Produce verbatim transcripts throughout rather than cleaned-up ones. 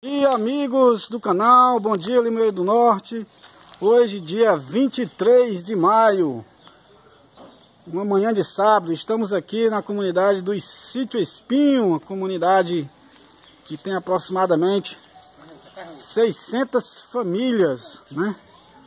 E amigos do canal, bom dia Limoeiro do Norte. Hoje dia vinte e três de maio, uma manhã de sábado. Estamos aqui na comunidade do Sítio Espinho, uma comunidade que tem aproximadamente seiscentas famílias, né?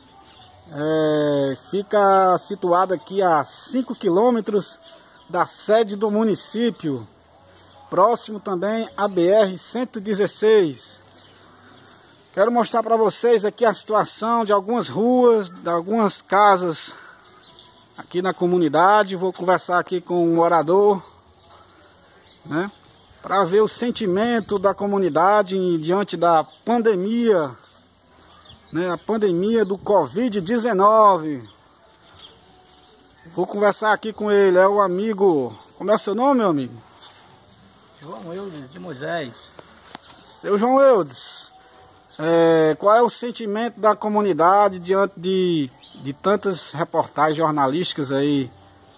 É, fica situada aqui a cinco quilômetros da sede do município, próximo também à B R cento e dezesseis. Quero mostrar para vocês aqui a situação de algumas ruas, de algumas casas aqui na comunidade. Vou conversar aqui com um morador, né, para ver o sentimento da comunidade diante da pandemia, né, a pandemia do Covid dezenove. Vou conversar aqui com ele, é o amigo... Como é o seu nome, meu amigo? João Eudes de Moisés. Seu João Eudes, é, qual é o sentimento da comunidade diante de, de tantas reportagens jornalísticas aí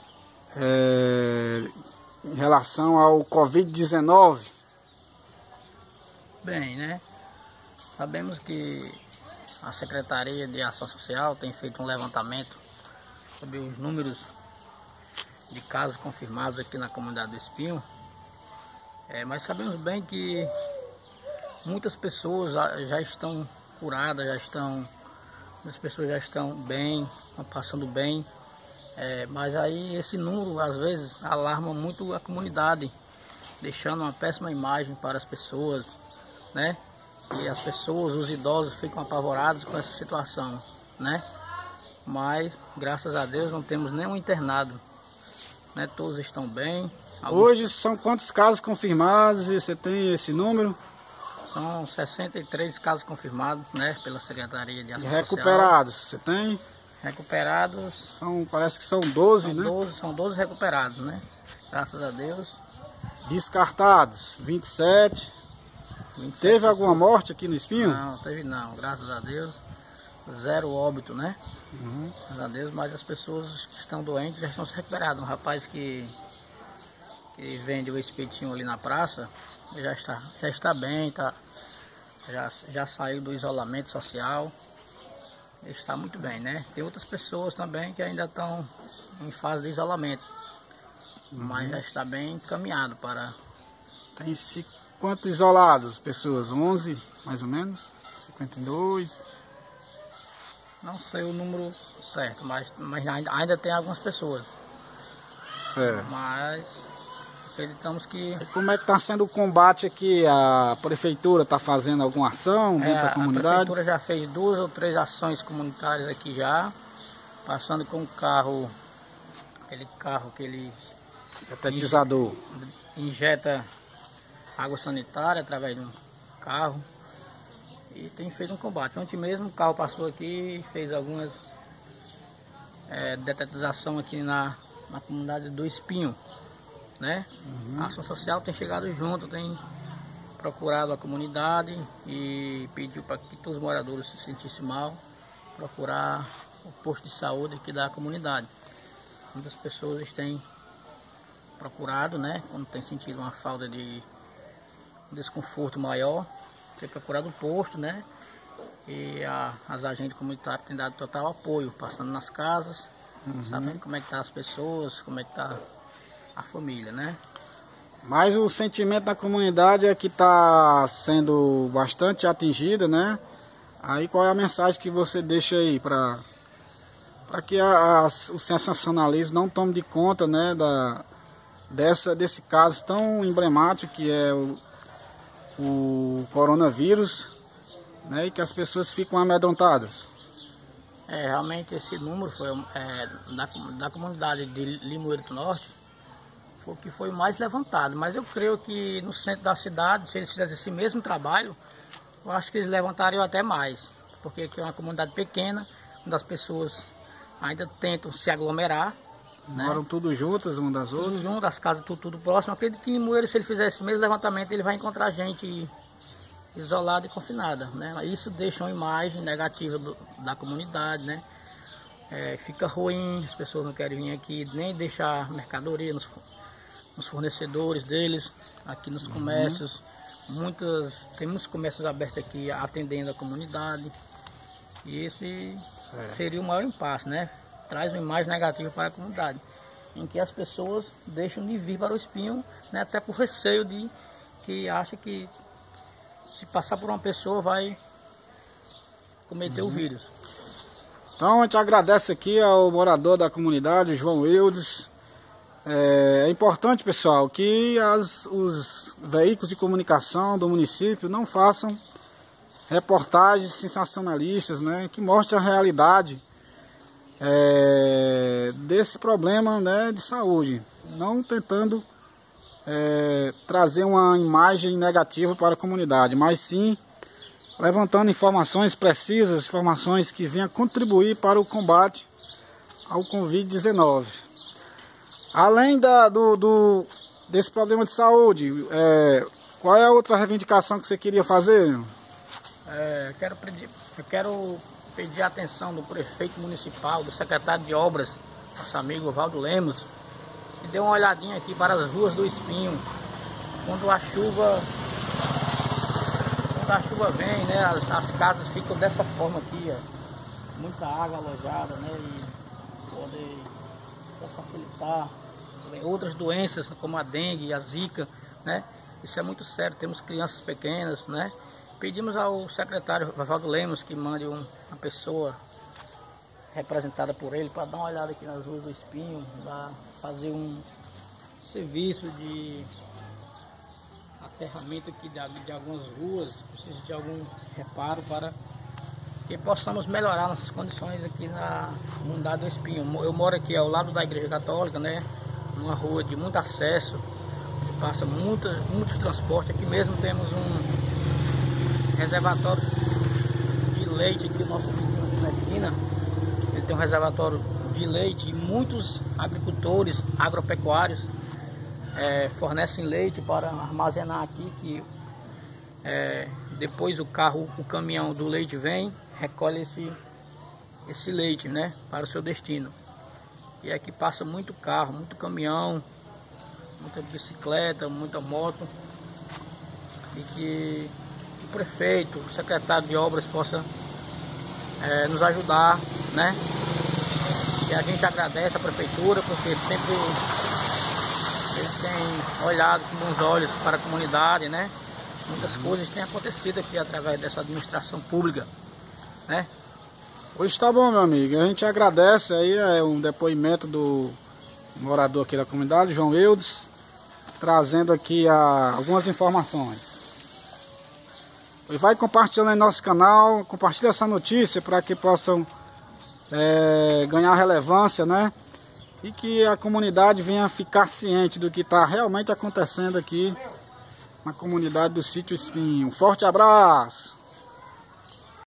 é, em relação ao Covid dezenove? Bem, né? Sabemos que a Secretaria de Ação Social tem feito um levantamento sobre os números de casos confirmados aqui na comunidade do Espinho. É, mas sabemos bem que muitas pessoas já, já estão curadas, já estão, as pessoas já estão bem, estão passando bem. É, mas aí esse número às vezes alarma muito a comunidade, deixando uma péssima imagem para as pessoas, né? E as pessoas, os idosos, ficam apavorados com essa situação, né? Mas graças a Deus não temos nenhum internado, né? Todos estão bem. Alguns... Hoje são quantos casos confirmados e você tem esse número? São sessenta e três casos confirmados, né, pela Secretaria de Ação Social. E recuperados, você tem? Recuperados... São, parece que são doze, são né? doze, são doze recuperados, né? Graças a Deus. Descartados, vinte e sete. vinte e sete teve pessoas. Alguma morte aqui no Espinho? Não, teve não, graças a Deus. Zero óbito, né? Uhum. Graças a Deus, mas as pessoas que estão doentes já estão se recuperando. Um rapaz que, que vende o espetinho ali na praça, já está, já está bem, tá, já, já saiu do isolamento social, está muito bem, né? Tem outras pessoas também que ainda estão em fase de isolamento, uhum. Mas já está bem encaminhado para... Tem quantos isolados, pessoas? onze, mais ou menos? cinquenta e dois? Não sei o número certo, mas, mas ainda, ainda tem algumas pessoas. Certo. Mas... acreditamos que... Como é que está sendo o combate aqui? A prefeitura está fazendo alguma ação dentro é, da comunidade? A prefeitura já fez duas ou três ações comunitárias aqui já, passando com o carro, aquele carro que ele... Detetizador. Injeta água sanitária através de um carro e tem feito um combate. Ontem mesmo o carro passou aqui e fez algumas é, detetização aqui na, na comunidade do Espinho, né? Uhum. A ação social tem chegado junto, tem procurado a comunidade e pediu para que todos os moradores se sentissem mal, procurar o posto de saúde aqui da comunidade. Muitas pessoas têm procurado, né? Quando tem sentido uma falta de desconforto maior, tem procurado o posto, né? E a, as agentes comunitárias têm dado total apoio, passando nas casas, uhum. Sabendo como é que tá as pessoas, como é que tá a família, né? Mas o sentimento da comunidade é que está sendo bastante atingida, né? Aí qual é a mensagem que você deixa aí para para que a, a, o sensacionalismo não tome de conta, né, da, dessa, desse caso tão emblemático que é o, o coronavírus, né, e que as pessoas ficam amedrontadas? É, realmente esse número foi é, da, da comunidade de Limoeiro do Norte, foi o que foi mais levantado, mas eu creio que no centro da cidade, se eles fizessem esse mesmo trabalho, eu acho que eles levantariam até mais, porque aqui é uma comunidade pequena, onde as pessoas ainda tentam se aglomerar, moram, né? Tudo juntas, uma das tudo outras? Tudo junto, as casas tudo, tudo próximo. Eu acredito que em Limoeiro, se ele fizer esse mesmo levantamento, ele vai encontrar gente isolada e confinada, né? Isso deixa uma imagem negativa do, da comunidade, né? É, fica ruim, as pessoas não querem vir aqui, nem deixar mercadoria nos, nos fornecedores deles, aqui nos comércios, muitas, tem muitos comércios abertos aqui atendendo a comunidade. E esse é. seria o maior impasse, né? Traz uma imagem negativa para a comunidade, em que as pessoas deixam de vir para o Espinho, né? Até por receio de que acha que se passar por uma pessoa vai cometer uhum. o vírus. Então a gente agradece aqui ao morador da comunidade, João Eudes. É, é importante, pessoal, que as, os veículos de comunicação do município não façam reportagens sensacionalistas, né, que mostrem a realidade é, desse problema, né, de saúde, não tentando é, trazer uma imagem negativa para a comunidade, mas sim levantando informações precisas, informações que venham contribuir para o combate ao Covid dezenove. Além da, do, do, desse problema de saúde, é, qual é a outra reivindicação que você queria fazer? É, eu, quero pedir, eu quero pedir a atenção do prefeito municipal, do secretário de obras, nosso amigo Valdo Lemos, que dê uma olhadinha aqui para as ruas do Espinho. Quando a chuva, quando a chuva vem, né, as, as casas ficam dessa forma aqui, ó, muita água alojada, né, e poder facilitar outras doenças como a dengue e a zika, né? Isso é muito sério, temos crianças pequenas, né? Pedimos ao secretário Valdo Lemos que mande um, uma pessoa representada por ele para dar uma olhada aqui nas ruas do Espinho, para fazer um serviço de aterramento aqui de, de algumas ruas, precisa de algum reparo para que possamos melhorar nossas condições aqui na comunidade do Espinho. Eu moro aqui ao lado da Igreja Católica, né? Numa rua de muito acesso, onde passa muita, muitos transportes. Aqui mesmo temos um reservatório de leite aqui, o nosso vizinho aqui na esquina. Ele tem um reservatório de leite e muitos agricultores agropecuários é, fornecem leite para armazenar aqui, que é, depois o carro, o caminhão do leite vem, recolhe esse, esse leite, né, para o seu destino. E aqui passa muito carro, muito caminhão, muita bicicleta, muita moto. E que o prefeito, o secretário de obras possa é, nos ajudar, né? E a gente agradece a prefeitura porque sempre eles têm olhado com bons olhos para a comunidade, né? Muitas coisas têm acontecido aqui através dessa administração pública, né? Hoje tá bom, meu amigo. A gente agradece aí é um depoimento do morador aqui da comunidade, João Eudes, trazendo aqui a, algumas informações. E vai compartilhando em nosso canal, compartilha essa notícia para que possam é, ganhar relevância, né? E que a comunidade venha ficar ciente do que está realmente acontecendo aqui na comunidade do Sítio Espinho. Um forte abraço!